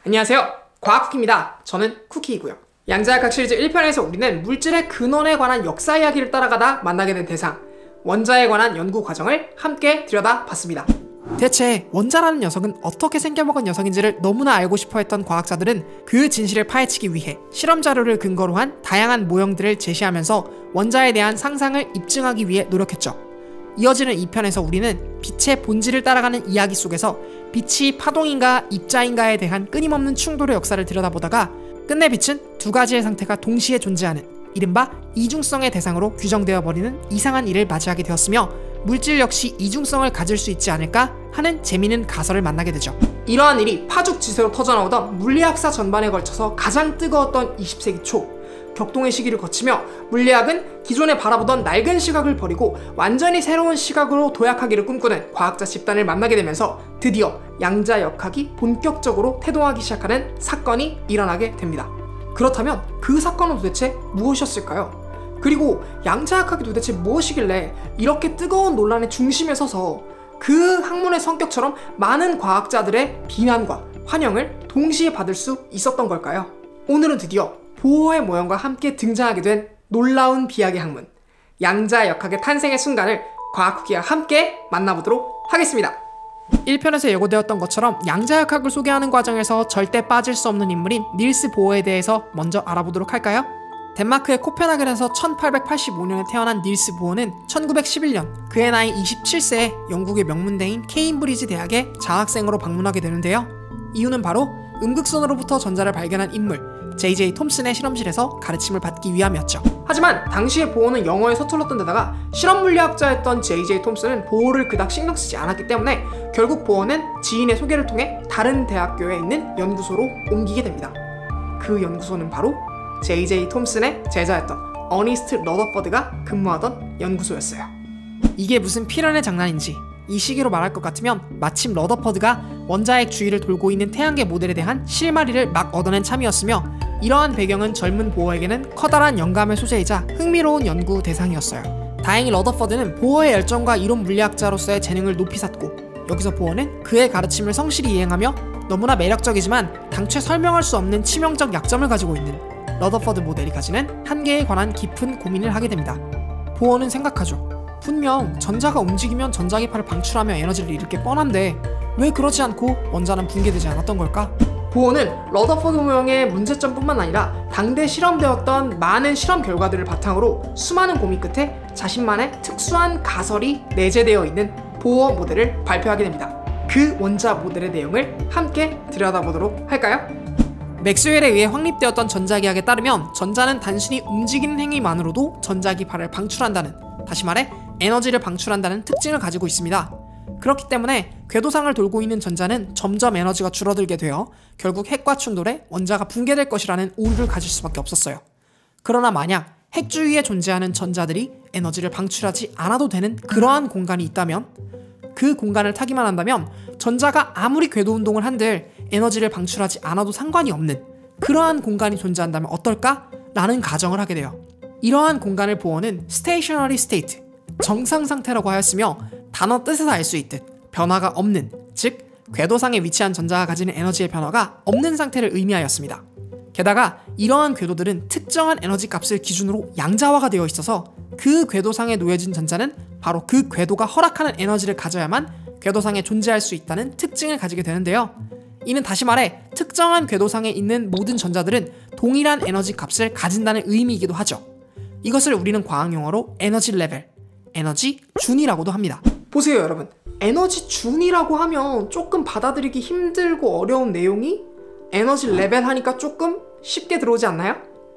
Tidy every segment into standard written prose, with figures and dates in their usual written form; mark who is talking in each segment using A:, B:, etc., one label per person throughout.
A: 안녕하세요, 과학쿠키입니다. 저는 쿠키이고요. 양자역학 시리즈 1편에서 우리는 물질의 근원에 관한 역사 이야기를 따라가다 만나게 된 대상, 원자에 관한 연구 과정을 함께 들여다봤습니다. 대체 원자라는 녀석은 어떻게 생겨먹은 녀석인지를 너무나 알고 싶어했던 과학자들은 그 진실을 파헤치기 위해 실험 자료를 근거로 한 다양한 모형들을 제시하면서 원자에 대한 상상을 입증하기 위해 노력했죠. 이어지는 2편에서 우리는 빛의 본질을 따라가는 이야기 속에서 빛이 파동인가 입자인가에 대한 끊임없는 충돌의 역사를 들여다보다가 끝내 빛은 두 가지의 상태가 동시에 존재하는 이른바 이중성의 대상으로 규정되어 버리는 이상한 일을 맞이하게 되었으며, 물질 역시 이중성을 가질 수 있지 않을까 하는 재미있는 가설을 만나게 되죠. 이러한 일이 파죽지세로 터져나오던 물리학사 전반에 걸쳐서 가장 뜨거웠던 20세기 초, 격동의 시기를 거치며 물리학은 기존에 바라보던 낡은 시각을 버리고 완전히 새로운 시각으로 도약하기를 꿈꾸는 과학자 집단을 만나게 되면서 드디어 양자역학이 본격적으로 태동하기 시작하는 사건이 일어나게 됩니다. 그렇다면 그 사건은 도대체 무엇이었을까요? 그리고 양자역학이 도대체 무엇이길래 이렇게 뜨거운 논란의 중심에 서서 그 학문의 성격처럼 많은 과학자들의 비난과 환영을 동시에 받을 수 있었던 걸까요? 오늘은 드디어 보어의 모형과 함께 등장하게 된 놀라운 비약의 학문, 양자역학의 탄생의 순간을 과학쿠키와 함께 만나보도록 하겠습니다. 1편에서 예고되었던 것처럼 양자역학을 소개하는 과정에서 절대 빠질 수 없는 인물인 닐스 보어에 대해서 먼저 알아보도록 할까요? 덴마크의 코펜하겐에서 1885년에 태어난 닐스 보어는 1911년 그의 나이 27세에 영국의 명문대인 케임브리지 대학에 장학생으로 방문하게 되는데요. 이유는 바로 음극선으로부터 전자를 발견한 인물 J.J. 톰슨의 실험실에서 가르침을 받기 위함이었죠. 하지만 당시에 보어는 영어에 서툴렀던 데다가 실험물리학자였던 J.J. 톰슨은 보어를 그닥 신경 쓰지 않았기 때문에 결국 보어는 지인의 소개를 통해 다른 대학교에 있는 연구소로 옮기게 됩니다. 그 연구소는 바로 J.J. 톰슨의 제자였던 어니스트 러더퍼드가 근무하던 연구소였어요. 이게 무슨 필연의 장난인지 이 시기로 말할 것 같으면 마침 러더퍼드가 원자핵 주위를 돌고 있는 태양계 모델에 대한 실마리를 막 얻어낸 참이었으며, 이러한 배경은 젊은 보어에게는 커다란 영감의 소재이자 흥미로운 연구 대상이었어요. 다행히 러더퍼드는 보어의 열정과 이론 물리학자로서의 재능을 높이 샀고, 여기서 보어는 그의 가르침을 성실히 이행하며 너무나 매력적이지만 당최 설명할 수 없는 치명적 약점을 가지고 있는 러더퍼드 모델이 가지는 한계에 관한 깊은 고민을 하게 됩니다. 보어는 생각하죠. 분명 전자가 움직이면 전자기파를 방출하며 에너지를 잃을 게 뻔한데 왜 그러지 않고 원자는 붕괴되지 않았던 걸까? 보어는 러더퍼드 모형의 문제점뿐만 아니라 당대 실험되었던 많은 실험 결과들을 바탕으로 수많은 고민 끝에 자신만의 특수한 가설이 내재되어 있는 보어 모델을 발표하게 됩니다. 그 원자 모델의 내용을 함께 들여다보도록 할까요? 맥스웰에 의해 확립되었던 전자기학에 따르면 전자는 단순히 움직이는 행위만으로도 전자기파를 방출한다는, 다시 말해 에너지를 방출한다는 특징을 가지고 있습니다. 그렇기 때문에 궤도상을 돌고 있는 전자는 점점 에너지가 줄어들게 되어 결국 핵과 충돌해 원자가 붕괴될 것이라는 오류를 가질 수밖에 없었어요. 그러나 만약 핵 주위에 존재하는 전자들이 에너지를 방출하지 않아도 되는 그러한 공간이 있다면, 그 공간을 타기만 한다면 전자가 아무리 궤도 운동을 한들 에너지를 방출하지 않아도 상관이 없는 그러한 공간이 존재한다면 어떨까? 라는 가정을 하게 돼요. 이러한 공간을 보어는 스테이셔너리 스테이트, 정상 상태라고 하였으며, 단어 뜻에서 알 수 있듯 변화가 없는, 즉 궤도상에 위치한 전자가 가지는 에너지의 변화가 없는 상태를 의미하였습니다. 게다가 이러한 궤도들은 특정한 에너지 값을 기준으로 양자화가 되어 있어서 그 궤도상에 놓여진 전자는 바로 그 궤도가 허락하는 에너지를 가져야만 궤도상에 존재할 수 있다는 특징을 가지게 되는데요. 이는 다시 말해 특정한 궤도상에 있는 모든 전자들은 동일한 에너지 값을 가진다는 의미이기도 하죠. 이것을 우리는 과학용어로 에너지 레벨, 에너지 준이라고도 합니다. 보세요 여러분, 에너지 준이라고 하면 조금 받아들이기 힘들고 어려운 내용이 에너지 레벨 하니까 조금 쉽게 들어오지 않나요?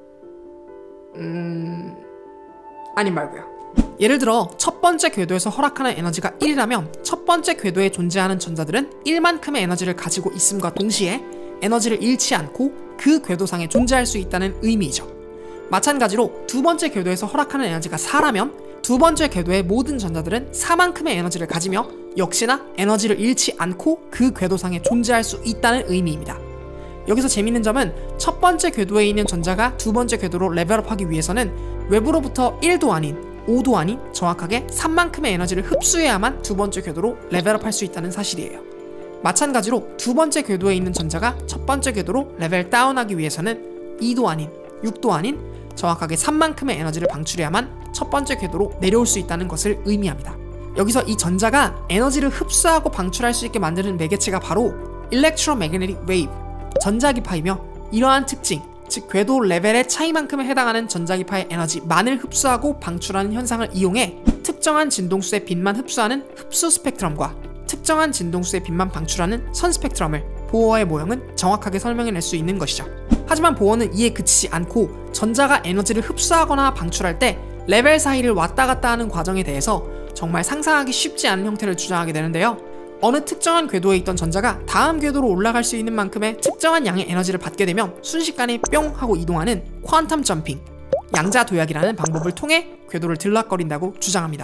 A: 아님 말고요. 예를 들어 첫 번째 궤도에서 허락하는 에너지가 1이라면 첫 번째 궤도에 존재하는 전자들은 1만큼의 에너지를 가지고 있음과 동시에 에너지를 잃지 않고 그 궤도상에 존재할 수 있다는 의미이죠. 마찬가지로 두 번째 궤도에서 허락하는 에너지가 4라면 두 번째 궤도의 모든 전자들은 4만큼의 에너지를 가지며 역시나 에너지를 잃지 않고 그 궤도상에 존재할 수 있다는 의미입니다. 여기서 재밌는 점은 첫 번째 궤도에 있는 전자가 두 번째 궤도로 레벨업하기 위해서는 외부로부터 1도 아닌 5도 아닌 정확하게 3만큼의 에너지를 흡수해야만 두 번째 궤도로 레벨업할 수 있다는 사실이에요. 마찬가지로 두 번째 궤도에 있는 전자가 첫 번째 궤도로 레벨 다운하기 위해서는 2도 아닌 6도 아닌 정확하게 3만큼의 에너지를 방출해야만 첫 번째 궤도로 내려올 수 있다는 것을 의미합니다. 여기서 이 전자가 에너지를 흡수하고 방출할 수 있게 만드는 매개체가 바로 Electromagnetic Wave, 전자기파이며 이러한 특징, 즉 궤도 레벨의 차이만큼에 해당하는 전자기파의 에너지만을 흡수하고 방출하는 현상을 이용해 특정한 진동수의 빛만 흡수하는 흡수 스펙트럼과 특정한 진동수의 빛만 방출하는 선 스펙트럼을 보어의 모형은 정확하게 설명해낼 수 있는 것이죠. 하지만 보어는 이에 그치지 않고 전자가 에너지를 흡수하거나 방출할 때 레벨 사이를 왔다 갔다 하는 과정에 대해서 정말 상상하기 쉽지 않은 형태를 주장하게 되는데요. 어느 특정한 궤도에 있던 전자가 다음 궤도로 올라갈 수 있는 만큼의 특정한 양의 에너지를 받게 되면 순식간에 뿅 하고 이동하는 퀀텀 점핑, 양자 도약이라는 방법을 통해 궤도를 들락거린다고 주장합니다.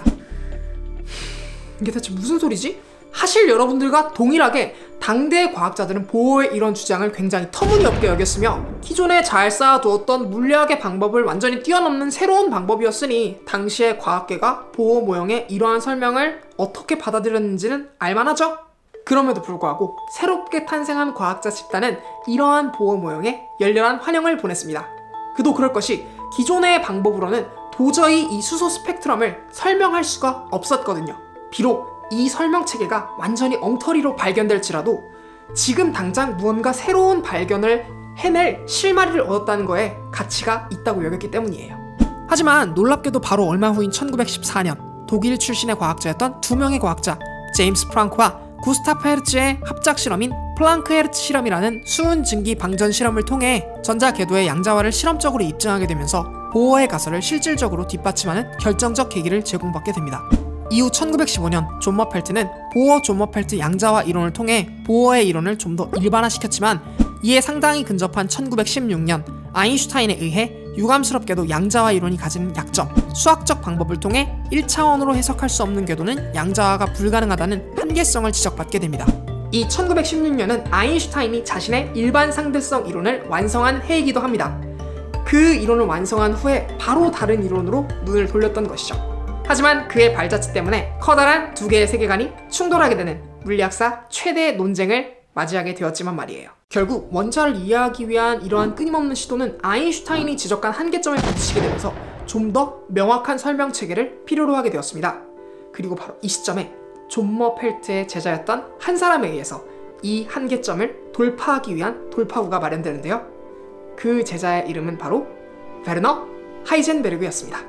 A: 이게 대체 무슨 소리지? 사실 여러분들과 동일하게 당대의 과학자들은 보어의 이런 주장을 굉장히 터무니없게 여겼으며 기존에 잘 쌓아두었던 물리학의 방법을 완전히 뛰어넘는 새로운 방법이었으니 당시의 과학계가 보어 모형의 이러한 설명을 어떻게 받아들였는지는 알만하죠? 그럼에도 불구하고 새롭게 탄생한 과학자 집단은 이러한 보어 모형에 열렬한 환영을 보냈습니다. 그도 그럴 것이 기존의 방법으로는 도저히 이 수소 스펙트럼을 설명할 수가 없었거든요. 비록 이 설명체계가 완전히 엉터리로 발견될지라도 지금 당장 무언가 새로운 발견을 해낼 실마리를 얻었다는 거에 가치가 있다고 여겼기 때문이에요. 하지만 놀랍게도 바로 얼마 후인 1914년 독일 출신의 과학자였던 두 명의 과학자 제임스 프랑크와 구스타프 헤르츠의 합작 실험인 플랑크 헤르츠 실험이라는 수은 증기 방전 실험을 통해 전자 궤도의 양자화를 실험적으로 입증하게 되면서 보어의 가설을 실질적으로 뒷받침하는 결정적 계기를 제공받게 됩니다. 이후 1915년 존 머펠트는 보어-존 머펠트 양자화 이론을 통해 보어의 이론을 좀 더 일반화시켰지만 이에 상당히 근접한 1916년 아인슈타인에 의해 유감스럽게도 양자화 이론이 가지는 약점, 수학적 방법을 통해 1차원으로 해석할 수 없는 궤도는 양자화가 불가능하다는 한계성을 지적받게 됩니다. 이 1916년은 아인슈타인이 자신의 일반 상대성 이론을 완성한 해이기도 합니다. 그 이론을 완성한 후에 바로 다른 이론으로 눈을 돌렸던 것이죠. 하지만 그의 발자취 때문에 커다란 두 개의 세계관이 충돌하게 되는 물리학사 최대의 논쟁을 맞이하게 되었지만 말이에요. 결국 원자를 이해하기 위한 이러한 끊임없는 시도는 아인슈타인이 지적한 한계점에 부딪히게 되면서 좀 더 명확한 설명 체계를 필요로 하게 되었습니다. 그리고 바로 이 시점에 존 머펠트의 제자였던 한 사람에 의해서 이 한계점을 돌파하기 위한 돌파구가 마련되는데요. 그 제자의 이름은 바로 베르너 하이젠베르그였습니다.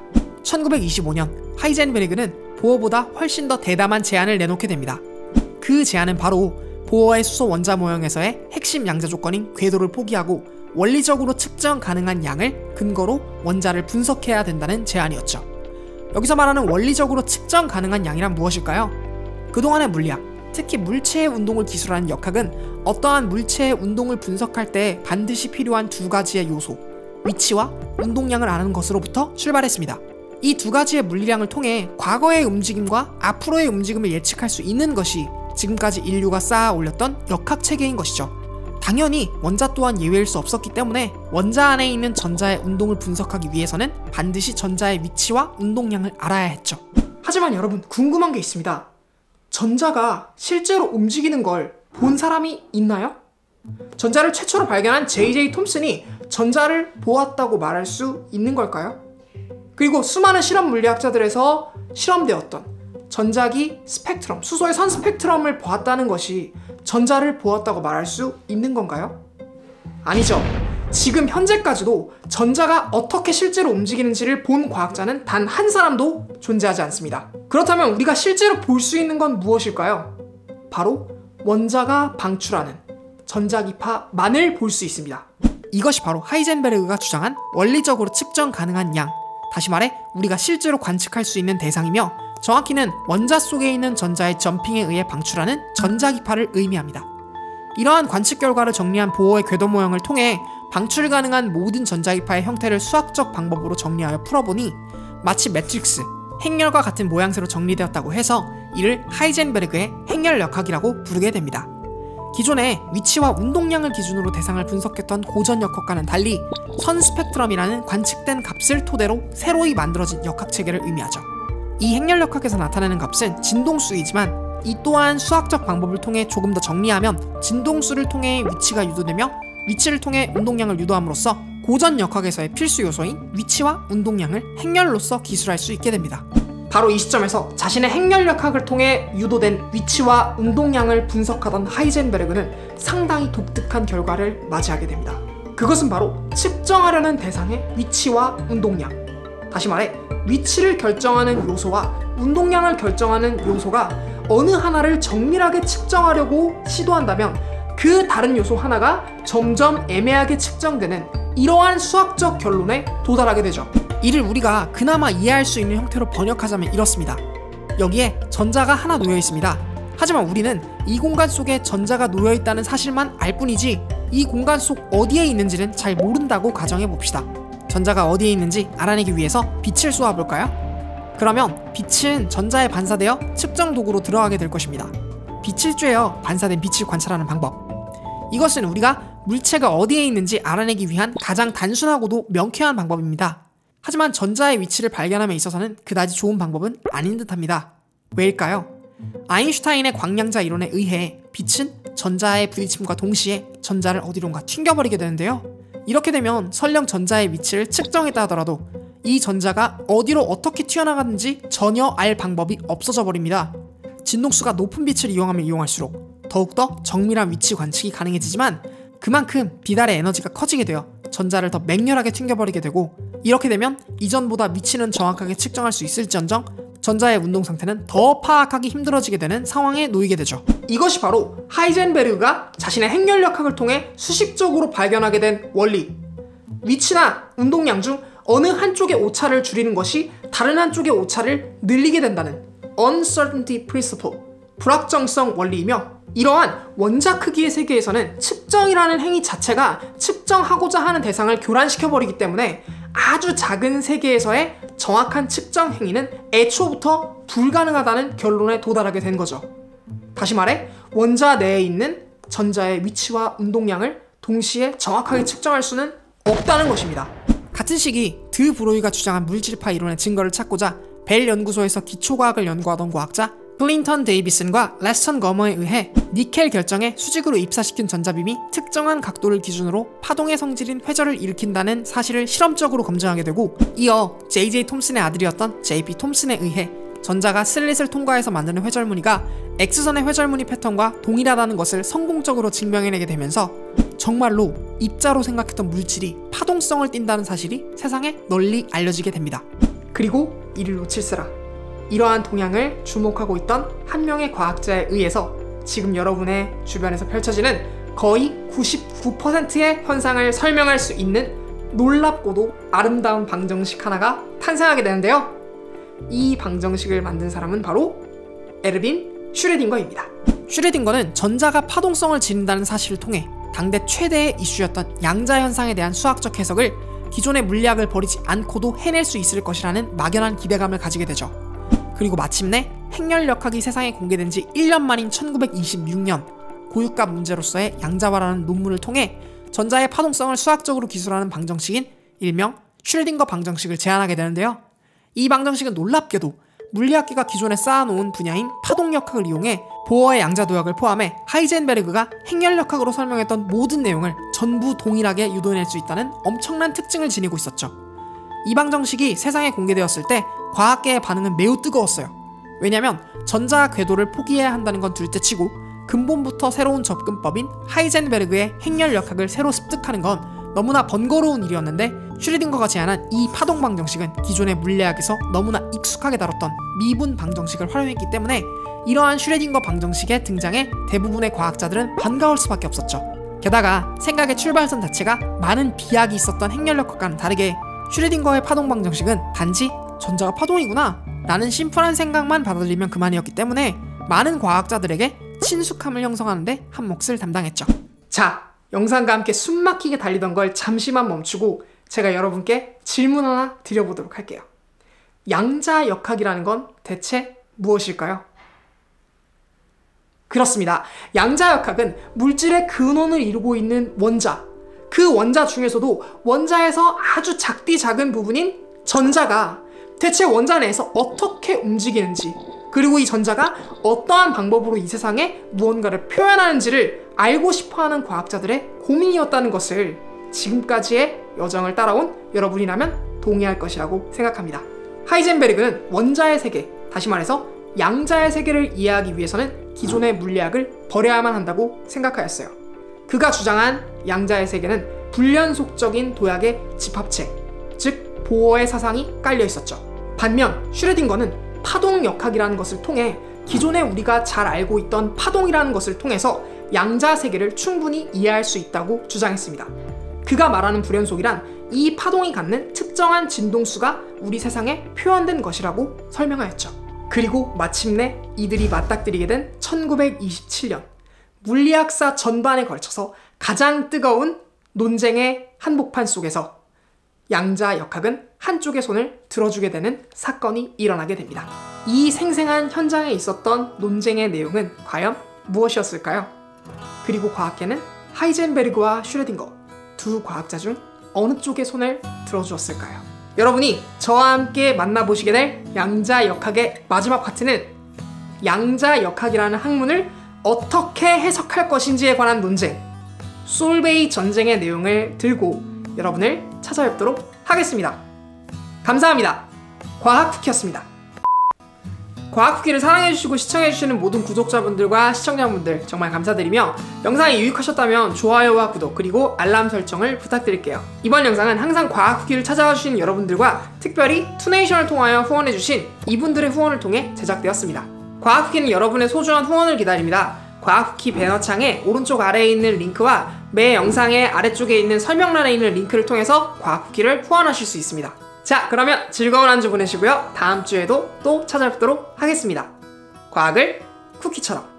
A: 1925년 하이젠베르그는 보어보다 훨씬 더 대담한 제안을 내놓게 됩니다. 그 제안은 바로 보어의 수소 원자 모형에서의 핵심 양자 조건인 궤도를 포기하고 원리적으로 측정 가능한 양을 근거로 원자를 분석해야 된다는 제안이었죠. 여기서 말하는 원리적으로 측정 가능한 양이란 무엇일까요? 그동안의 물리학, 특히 물체의 운동을 기술하는 역학은 어떠한 물체의 운동을 분석할 때 반드시 필요한 두 가지의 요소, 위치와 운동량을 아는 것으로부터 출발했습니다. 이 두 가지의 물리량을 통해 과거의 움직임과 앞으로의 움직임을 예측할 수 있는 것이 지금까지 인류가 쌓아 올렸던 역학체계인 것이죠. 당연히 원자 또한 예외일 수 없었기 때문에 원자 안에 있는 전자의 운동을 분석하기 위해서는 반드시 전자의 위치와 운동량을 알아야 했죠. 하지만 여러분, 궁금한 게 있습니다. 전자가 실제로 움직이는 걸 본 사람이 있나요? 전자를 최초로 발견한 J.J. 톰슨이 전자를 보았다고 말할 수 있는 걸까요? 그리고 수많은 실험 물리학자들에서 실험되었던 전자기 스펙트럼, 수소의 선 스펙트럼을 보았다는 것이 전자를 보았다고 말할 수 있는 건가요? 아니죠. 지금 현재까지도 전자가 어떻게 실제로 움직이는지를 본 과학자는 단 한 사람도 존재하지 않습니다. 그렇다면 우리가 실제로 볼 수 있는 건 무엇일까요? 바로 원자가 방출하는 전자기파만을 볼 수 있습니다. 이것이 바로 하이젠베르그가 주장한 원리적으로 측정 가능한 양, 다시 말해 우리가 실제로 관측할 수 있는 대상이며 정확히는 원자 속에 있는 전자의 점핑에 의해 방출하는 전자기파를 의미합니다. 이러한 관측 결과를 정리한 보어의 궤도 모형을 통해 방출 가능한 모든 전자기파의 형태를 수학적 방법으로 정리하여 풀어보니 마치 매트릭스, 행렬과 같은 모양새로 정리되었다고 해서 이를 하이젠베르그의 행렬역학이라고 부르게 됩니다. 기존에 위치와 운동량을 기준으로 대상을 분석했던 고전 역학과는 달리 선 스펙트럼이라는 관측된 값을 토대로 새로이 만들어진 역학체계를 의미하죠. 이 행렬역학에서 나타나는 값은 진동수이지만 이 또한 수학적 방법을 통해 조금 더 정리하면 진동수를 통해 위치가 유도되며 위치를 통해 운동량을 유도함으로써 고전역학에서의 필수 요소인 위치와 운동량을 행렬로서 기술할 수 있게 됩니다. 바로 이 시점에서 자신의 행렬역학을 통해 유도된 위치와 운동량을 분석하던 하이젠베르그는 상당히 독특한 결과를 맞이하게 됩니다. 그것은 바로 측정하려는 대상의 위치와 운동량. 다시 말해 위치를 결정하는 요소와 운동량을 결정하는 요소가 어느 하나를 정밀하게 측정하려고 시도한다면 그 다른 요소 하나가 점점 애매하게 측정되는 이러한 수학적 결론에 도달하게 되죠. 이를 우리가 그나마 이해할 수 있는 형태로 번역하자면 이렇습니다. 여기에 전자가 하나 놓여 있습니다. 하지만 우리는 이 공간 속에 전자가 놓여 있다는 사실만 알 뿐이지 이 공간 속 어디에 있는지는 잘 모른다고 가정해 봅시다. 전자가 어디에 있는지 알아내기 위해서 빛을 쏘아 볼까요? 그러면 빛은 전자에 반사되어 측정 도구로 들어가게 될 것입니다. 빛을 쬐어 반사된 빛을 관찰하는 방법. 이것은 우리가 물체가 어디에 있는지 알아내기 위한 가장 단순하고도 명쾌한 방법입니다. 하지만 전자의 위치를 발견함에 있어서는 그다지 좋은 방법은 아닌 듯합니다. 왜일까요? 아인슈타인의 광량자 이론에 의해 빛은 전자의 부딪힘과 동시에 전자를 어디론가 튕겨버리게 되는데요. 이렇게 되면 설령 전자의 위치를 측정했다 하더라도 이 전자가 어디로 어떻게 튀어나가는지 전혀 알 방법이 없어져 버립니다. 진동수가 높은 빛을 이용하면 이용할수록 더욱더 정밀한 위치 관측이 가능해지지만 그만큼 비달의 에너지가 커지게 되어 전자를 더 맹렬하게 튕겨버리게 되고 이렇게 되면 이전보다 위치는 정확하게 측정할 수 있을지언정 전자의 운동 상태는 더 파악하기 힘들어지게 되는 상황에 놓이게 되죠. 이것이 바로 하이젠베르그가 자신의 행렬역학을 통해 수식적으로 발견하게 된 원리. 위치나 운동량 중 어느 한쪽의 오차를 줄이는 것이 다른 한쪽의 오차를 늘리게 된다는 uncertainty principle, 불확정성 원리이며 이러한 원자 크기의 세계에서는 측정이라는 행위 자체가 측정하고자 하는 대상을 교란시켜버리기 때문에 아주 작은 세계에서의 정확한 측정 행위는 애초부터 불가능하다는 결론에 도달하게 된 거죠. 다시 말해 원자 내에 있는 전자의 위치와 운동량을 동시에 정확하게 측정할 수는 없다는 것입니다. 같은 시기 드 브로이가 주장한 물질파 이론의 증거를 찾고자 벨 연구소에서 기초과학을 연구하던 과학자 클린턴 데이비슨과 레스턴 거머에 의해 니켈 결정에 수직으로 입사시킨 전자빔이 특정한 각도를 기준으로 파동의 성질인 회절을 일으킨다는 사실을 실험적으로 검증하게 되고 이어 J.J. 톰슨의 아들이었던 J.P. 톰슨에 의해 전자가 슬릿을 통과해서 만드는 회절무늬가 X선의 회절무늬 패턴과 동일하다는 것을 성공적으로 증명해내게 되면서 정말로 입자로 생각했던 물질이 파동성을 띈다는 사실이 세상에 널리 알려지게 됩니다. 그리고 이를 놓칠세라. 이러한 동향을 주목하고 있던 한 명의 과학자에 의해서 지금 여러분의 주변에서 펼쳐지는 거의 99%의 현상을 설명할 수 있는 놀랍고도 아름다운 방정식 하나가 탄생하게 되는데요. 이 방정식을 만든 사람은 바로 에르빈 슈레딩거입니다. 슈레딩거는 전자가 파동성을 지닌다는 사실을 통해 당대 최대의 이슈였던 양자 현상에 대한 수학적 해석을 기존의 물리학을 버리지 않고도 해낼 수 있을 것이라는 막연한 기대감을 가지게 되죠. 그리고 마침내 행렬역학이 세상에 공개된 지 1년 만인 1926년 고유값 문제로서의 양자화라는 논문을 통해 전자의 파동성을 수학적으로 기술하는 방정식인 일명 슈레딩거 방정식을 제안하게 되는데요. 이 방정식은 놀랍게도 물리학계가 기존에 쌓아놓은 분야인 파동역학을 이용해 보어의 양자도약을 포함해 하이젠베르그가 행렬역학으로 설명했던 모든 내용을 전부 동일하게 유도해낼 수 있다는 엄청난 특징을 지니고 있었죠. 이 방정식이 세상에 공개되었을 때 과학계의 반응은 매우 뜨거웠어요. 왜냐면 전자 궤도를 포기해야 한다는 건 둘째치고 근본부터 새로운 접근법인 하이젠베르그의 행렬역학을 새로 습득하는 건 너무나 번거로운 일이었는데 슈레딩거가 제안한 이 파동 방정식은 기존의 물리학에서 너무나 익숙하게 다뤘던 미분 방정식을 활용했기 때문에 이러한 슈레딩거 방정식의 등장에 대부분의 과학자들은 반가울 수밖에 없었죠. 게다가 생각의 출발선 자체가 많은 비약이 있었던 행렬역학과는 다르게 슈레딩거의 파동 방정식은 단지 전자가 파동이구나 라는 심플한 생각만 받아들이면 그만이었기 때문에 많은 과학자들에게 친숙함을 형성하는데 한 몫을 담당했죠. 자, 영상과 함께 숨막히게 달리던 걸 잠시만 멈추고 제가 여러분께 질문 하나 드려보도록 할게요. 양자역학이라는 건 대체 무엇일까요? 그렇습니다. 양자역학은 물질의 근원을 이루고 있는 원자, 그 원자 중에서도 원자에서 아주 작디 작은 부분인 전자가 대체 원자 내에서 어떻게 움직이는지, 그리고 이 전자가 어떠한 방법으로 이 세상에 무언가를 표현하는지를 알고 싶어하는 과학자들의 고민이었다는 것을 지금까지의 여정을 따라온 여러분이라면 동의할 것이라고 생각합니다. 하이젠베르그는 원자의 세계, 다시 말해서 양자의 세계를 이해하기 위해서는 기존의 물리학을 버려야만 한다고 생각하였어요. 그가 주장한 양자의 세계는 불연속적인 도약의 집합체, 즉 보어의 사상이 깔려 있었죠. 반면 슈레딩거는 파동역학이라는 것을 통해 기존에 우리가 잘 알고 있던 파동이라는 것을 통해서 양자 세계를 충분히 이해할 수 있다고 주장했습니다. 그가 말하는 불연속이란 이 파동이 갖는 특정한 진동수가 우리 세상에 표현된 것이라고 설명하였죠. 그리고 마침내 이들이 맞닥뜨리게 된 1927년, 물리학사 전반에 걸쳐서 가장 뜨거운 논쟁의 한복판 속에서 양자역학은 한쪽의 손을 들어주게 되는 사건이 일어나게 됩니다. 이 생생한 현장에 있었던 논쟁의 내용은 과연 무엇이었을까요? 그리고 과학계는 하이젠베르그와 슈레딩거 두 과학자 중 어느 쪽의 손을 들어주었을까요? 여러분이 저와 함께 만나보시게 될 양자역학의 마지막 파트는 양자역학이라는 학문을 어떻게 해석할 것인지에 관한 논쟁, 솔베이 전쟁의 내용을 들고 여러분을 찾아뵙도록 하겠습니다. 감사합니다. 과학쿠키였습니다. 과학쿠키를 사랑해주시고 시청해주시는 모든 구독자분들과 시청자분들 정말 감사드리며 영상이 유익하셨다면 좋아요와 구독 그리고 알람 설정을 부탁드릴게요. 이번 영상은 항상 과학쿠키를 찾아와 주신 여러분들과 특별히 투네이션을 통하여 후원해주신 이분들의 후원을 통해 제작되었습니다. 과학쿠키는 여러분의 소중한 후원을 기다립니다. 과학쿠키 배너창의 오른쪽 아래에 있는 링크와 매 영상의 아래쪽에 있는 설명란에 있는 링크를 통해서 과학쿠키를 후원하실 수 있습니다. 자, 그러면 즐거운 한 주 보내시고요. 다음 주에도 또 찾아뵙도록 하겠습니다. 과학을 쿠키처럼.